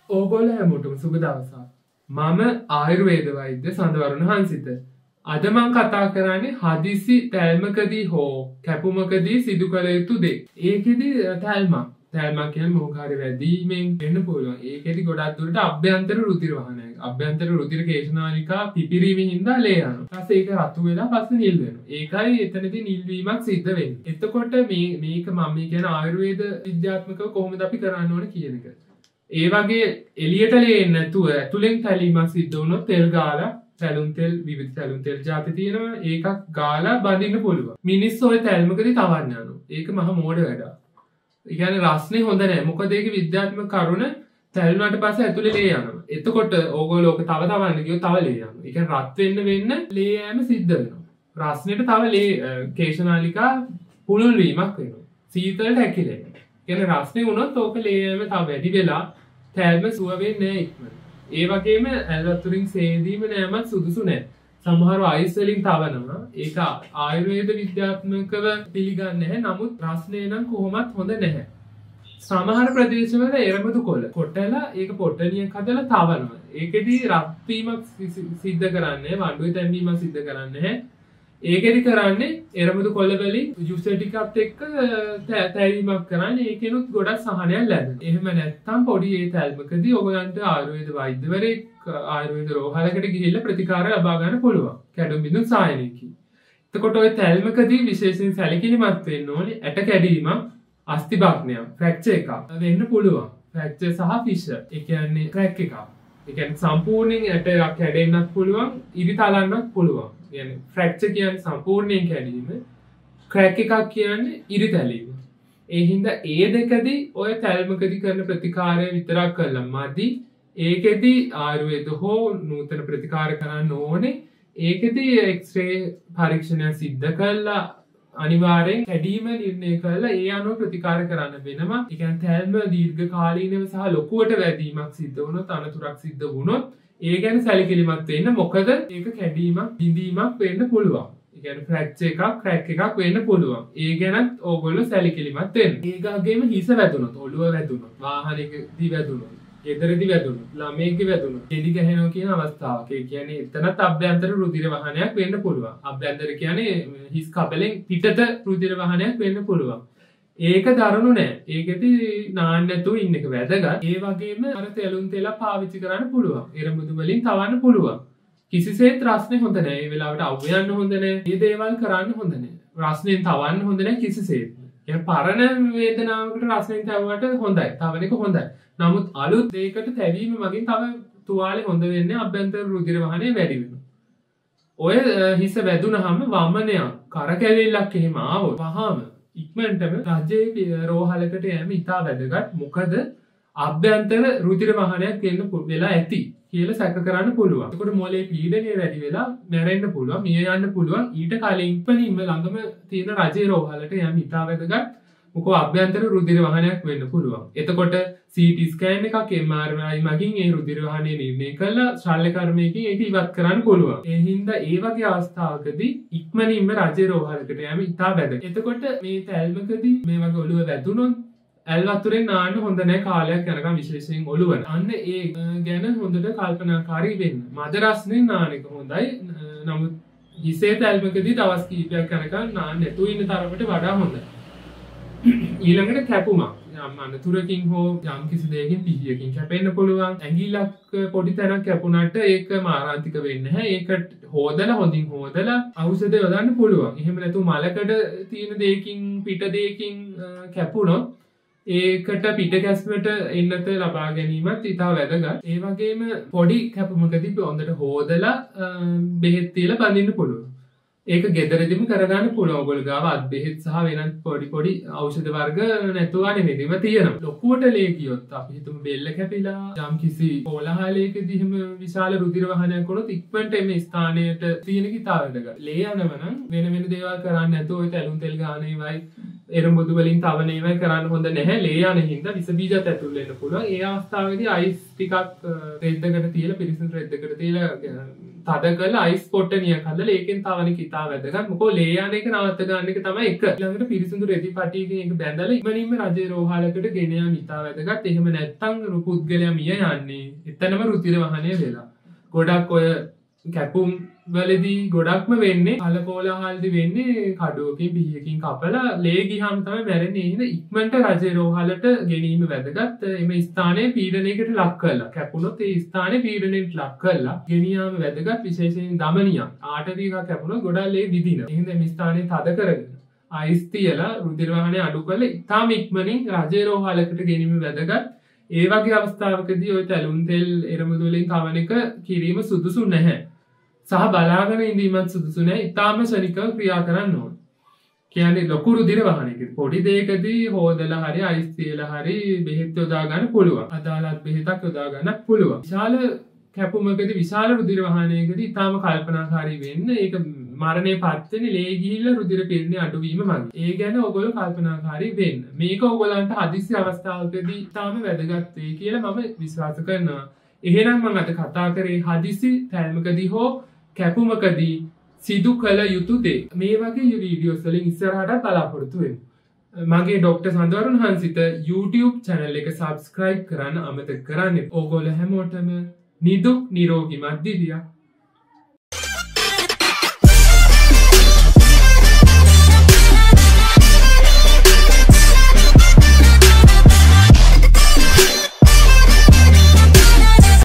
ඕගොල්ලෝ හැමෝටම සුබ දවසක්. මම ආයුර්වේද වෛද්‍ය සඳවරුණ හංසිත. අද මම කතා කරන්නේ හදිසි තැල්මකදී හෝ කැපුමකදී සිදු කළ යුතු දේ. ඒකෙදි තැල්මක් කියන්නේ මොකක් හරි වැදීමෙන් වෙන්න පුළුවන්. ඒකෙදි ගොඩක් දුරට අභ්‍යන්තර රුධිර වහනයක්. අභ්‍යන්තර රුධිර කේශනාලිකා පිපිරීමෙන් හින්දා ලේ යනවා. ඊපස්සේ ඒක රතු වෙලා පස්සේ නිල් වෙනවා. ඒකයි එතනදී නිල්වීමක් සිද්ධ වෙන්නේ. එතකොට මේක මම කියන ආයුර්වේද විද්‍යාත්මකව කොහොමද අපි කරන්න ඕන කියන එක. ඒ වගේ එළියට ලේන්නේ නැතුව ඇතුලෙන් තැලීමක් සිද්ධ වුණොත් තෙල් ගාලා සැලුන් තෙල් විවිධ සැලුන් තෙල් ಜಾති තියෙනවා ඒකක් ගාලා බඳින්න පුළුවන්. මිනිස්සු ඔය තැල්මකදී තවන්න යනවා. ඒක මහ මෝඩ වැඩක්. ඒ කියන්නේ රස්නේ හොඳ නැහැ. මොකද ඒක විද්‍යාත්මක කරුණ තැල්ුණාට පස්සේ ඇතුලේ ලේ යනවා. එතකොට ඕගොල්ලෝ ඔක තව තවන්න ගියොත් තව ලේ යනවා. ඒ කියන්නේ රත් වෙන්න ලේ යෑම සිද්ධ වෙනවා. රස්නෙට තව ලේ කේශනාලිකා පුළුල් වීමක් වෙනවා. සීතලට හැකිලෙනවා. ඒ කියන්නේ රස්නේ වුණොත් ඕක ලේ යෑම තව වැඩි වෙලා තැල්ම සුව වෙන්නේ නැහැ ඉක්මනට. ඒ වගේම ඇල් වතුරින් සේදීම නෑමත් සුදුසු නෑ. සමහරව අයිස් වලින් තවනවා. ඒක ආයුර්වේද විද්‍යාත්මකව පිළිගන්නේ නැහැ. නමුත් රස්නේ නම් කොහොමත් හොඳ නැහැ. සමහර ප්‍රදේශවල එරමුදු කොළ කොටලා ඒක පොට්ටනියක් හදලා තවනවා. ඒකෙදි රත් වීමක් සිද්ධ කරන්නේ වඩුවේ තැන්වීමක් සිද්ධ කරන්නේ නැහැ. ඒකෙදි කරන්නේ එරමුදු කොළ වලින් ජුස් ටිකත් එක්ක තැවීමක් කරන්නේ. ඒකෙනුත් ගොඩක් සහනයක් ලැබෙනවා. එහෙම නැත්නම් පොඩි ඒ තැල්මකදී ඔයගලන්ට ආයුර්වේද වෛද්‍යවරයෙක් ආයුර්වේද රෝහලකට ගිහිල්ලා ප්‍රතිකාර ලබා ගන්න පුළුවන්. කැඩුම් බිඳුම් සායනයකින්. එතකොට ඔය තැල්මකදී විශේෂයෙන් සැලකිලිමත් වෙන්න ඕනේ ඇට කැඩීමක්, අස්ථි භග්නයක්, ෆ්‍රැක්චර් එකක් වෙන්න පුළුවන්. ෆ්‍රැක්චර් සහ ෆිෂර්. ඒ කියන්නේ ක්‍රැක් එකක්. ඒ කියන්නේ සම්පූර්ණයෙන් ඇට කැඩෙන්නත් පුළුවන්, ඉරි තලන්නත් පුළුවන්. කියන්නේ ෆ්‍රැක්චර් කියන්නේ සම්පූර්ණයෙන් කැඩීම, ක්‍රැක් එකක් කියන්නේ ඉරි තැලීම. ඒ හින්දා ඒ දෙකදී ඔය තැල්මකදී කරන ප්‍රතිකාරය විතරක් කළා මදි. ඒකෙදී ආයුර්වේද හෝ නූතන ප්‍රතිකාර කරන්න ඕනේ. ඒකෙදී එක්ස්රේ පරීක්ෂණයක් සිද්ධ කළා අනිවාර්යෙන් කැඩීම නිර්ණය කරලා ඒ අනුව ප්‍රතිකාර කරන්න වෙනවා. ඒ කියන්නේ තැල්ම දීර්ඝ කාලීනව සහ ලොකුවට වැදීමක් සිද්ධ වුණොත්, අනතුරක් සිද්ධ වුණොත් ඒ ගැන සැලකිලිමත් වෙන්න. මොකද ඒක කැඩීමක්, බිඳීමක් වෙන්න පුළුවන්. ඒ කියන්නේ ෆ්‍රැක්චර් එකක්, ක්‍රැක් එකක් වෙන්න පුළුවන්. ඒ ගැනත් ඕගොල්ලෝ සැලකිලිමත් වෙන්න. ඒගාගෙම හිස වැදුනොත්, ඔළුව වැදුනොත්, වාහනයකදී වැදුනොත්, ගෙදරදී වැදුනොත්, ළමයෙක්ගේ වැදුනොත්, කෙඩි ගහනවා කියන අවස්ථාවක්. ඒ කියන්නේ එතනත් අභ්‍යන්තර රුධිර වහනයක් වෙන්න පුළුවන්. අභ්‍යන්තර කියන්නේ හිස් කබලෙන් පිටත රුධිර වහනයක් වෙන්න පුළුවන්. ඒක දරුණු නෑ. ඒකෙදි නාන්න නැතුව ඉන්න එක වැදගත්. ඒ වගේම අර තෙලුන් තෙල පාවිච්චි කරන්න පුළුවන්. එරමුදු වලින් තවන්න පුළුවන්. කිසිසේත් රස්නේ හොඳ නෑ. ඒ වෙලාවට අවු යන්න හොඳ නෑ. මේ දේවල් කරන්න හොඳ නෑ. රස්නෙන් තවන්න හොඳ නෑ කිසිසේත්. ඒ පරණ වේදනාවකට රස්නෙන් තවුවට හොඳයි. තවන එක හොඳයි. නමුත් අලුත් දෙයකට තැවීම මගින් තව තුවාලේ හොඳ වෙන්නේ අභ්‍යන්තර රුධිර වහනය වැඩි වෙනවා. ඔය හිස වැදුනහම වමනයක් කරකැවිල්ලක් එහෙම ආවොත් වහාම ඉක්මනටම රජයේ රෝහලකට යෑම ඉතා වැදගත්. මොකද අභ්‍යන්තර රුධිර වහනයක් වෙන්න වෙලා ඇති කියලා සැක කරන්න පුළුවන්. ඒකට මොලේ පීඩනය වැඩි වෙලා මැරෙන්න පුළුවන්, මිය යන්න පුළුවන්. ඊට කලින් ඉක්මනින්ම ළඟම තියෙන රජයේ රෝහලට යෑම ඉතා වැදගත්. මොකද අභ්‍යන්තර රුධිර වහනයක් වෙන්න පුළුවන්. එතකොට CT ස්කෑන් එකක් MRI මගින් ඒ රුධිර වහනය නිර්ණය කරලා ශල්‍ය කර්මයකින් ඒක ඉවත් කරන්න පුළුවන්. ඒ හින්දා ඒ වගේ අවස්ථාවකදී ඉක්මනින්ම රජයේ රෝහලකට යෑම ඉතා වැදගත්. එතකොට මේ තැල්මකදී මේ වගේ ඔළුව වැදුනොත් ඇල් වතුරෙන් නාන්න හොඳ නැහැ කාලයක් යනකම් විශේෂයෙන් ඔළුවන. අන්න ඒ ගැන හොඳට කල්පනාකාරී වෙන්න. මද රස්නෙන් නාන එක හොඳයි. නමුත් හිසේ තැල්මකදී දවස් කිහිපයක් යනකම් නාන්න නැතුව ඉන්න තරමට වඩා හොඳයි. ඊළඟට කැපුමක් යම් අනතුරකින් හෝ යම් කිසි දෙයකින් පිහියකින් කැපෙන්න පුළුවන්. ඇඟිල්ලක් පොඩි තැනක් කැපුණාට ඒක මාරාන්තික වෙන්නේ නැහැ. ඒකට හොදලා හොඳින් හොදලා ඖෂධ යොදන්න පුළුවන්. එහෙම නැතු මලකඩ තියෙන දෙයකින් පිට දෙයකින් කැපුණොත් ඒකට පිට කැස්මට එන්නත ලබා ගැනීමත් ඉතා වැදගත්. ඒ වගේම පොඩි කැපුමකදී හොඳට හොදලා බෙහෙත් තියලා බඳින්න පුළුවන්. ඒක ගෙදරදිම කරගන්න පුළුවන්. ඔයගොල්ලෝ ගාව අත් බෙහෙත් සහ වෙනත් පොඩි ඖෂධ වර්ග නැතුව නෙමෙයිම තියෙනවා. ලොකුවට ලේ කියොත් අපි හිතමු බෙල්ල කැපිලා යම් කිසි කොළහලයකදී එහෙම විශාල රුධිර වහනයක් වුණොත් ඉක්මනට මේ ස්ථානයට තියෙන කිතාවදග. ලේ යනවනම් වෙන දේවල් කරන්නේ නැතුව ඔය තැලුම් තෙල් ගානේවයි එරඹුදු වලින් තවන ඒවා කරන්න හොඳ නැහැ. ලේ යන හින්දා විස බීජත් ඇතුල් වෙන්න පුළුවන්. ඒ අවස්ථාවේදී අයිස් ටිකක් රෙද්දකට තියලා පිරිසිදු රෙද්දකට තියලා තද කරලා අයිස් පොට්ටනියක් හදලා ඒකෙන් තවන කිතා වැදගත්. මොකද ලේ යන එක නවත්ත ගන්න එක තමයි එක. ඊළඟට පිරිසිදු රෙදි පටියකින් ඒක බැඳලා ඉක්මනින්ම රජේ රෝහලකට ගෙන යාම ඉතා වැදගත්. එහෙම නැත්නම් පුද්ගලයා මිය යන්නේ. එතනම රුධිර වහනය වෙලා. ගොඩක් ඔය කැපුම් වලදී ගොඩක්ම වෙන්නේ අලකෝලහල්දි වෙන්නේ කඩුවකින් බිහියකින් කපලා ලේ ගිහම තමයි මැරෙන්නේ. එහෙනම් ඉක්මනට රජේ රෝහලට ගෙනීම වැදගත්. එමේ ස්ථානයේ පීඩනයකට ලක් කරලා කැපුණොත් ඒ ස්ථානයේ පීඩනයට ලක් කරලා ගෙනියාම වැදගත්. විශේෂයෙන් දමනියක් ආටරි එකක් කැපුණොත් ගොඩක් ලේ විදිනවා. එහෙනම් මේ ස්ථානයේ තද කරගෙන අයිස් තියලා රුධිර වහනය අඩු කරලා ඉතාම ඉක්මනින් රජේ රෝහලකට ගෙනීම වැදගත්. ඒ වගේ අවස්ථාවකදී ඔය තැලුම් තෙල් එරමුදු වලින් කවන එක කිරීම සුදුසු නැහැ. සහ බලාගෙන ඉඳීමත් සුදුසු නැහැ. ඉතාම ශනිකව ක්‍රියා කරන්න ඕන. කියන්නේ ලොකු රුධිර වහනයක පොඩි දෙයකදී හොදලා හරි අයිස් තියලා හරි බෙහෙත් යොදා ගන්න පුළුවන්. අදාළත් බෙහෙතක් යොදා ගන්නත් පුළුවන්. විශාල කැපුමකදී විශාල රුධිර වහනයකදී ඉතාම කල්පනාකාරී වෙන්න. ඒක මරණය පත් වෙන්නේ ලේ ගිහිල්ලා රුධිර පිරෙන්නේ අඩුවීම මගින්. ඒ ගැන ඔයගොල්ලෝ කල්පනාකාරී වෙන්න. මේක ඔයගොල්ලන්ට හදිස්සි අවස්ථාවකදී ඉතාම වැදගත් වෙයි කියලා මම විශ්වාස කරනවා. එහෙනම් මම අද කතා කරේ හදිසි තැල්මකදී හෝ කැපුමකදී සිදු කළ යුතු දේ. මේ වගේ වීඩියෝස් වලින් ඉස්සරහට බලාපොරොත්තු වෙමු. මගේ ඩොක්ටර් සඳවරුන් හංසිත YouTube channel එක subscribe කරන්න අමතක කරන්න. ඕගොල්ලෝ හැමෝටම නිදුක් නිරෝගීමත් දිවියක්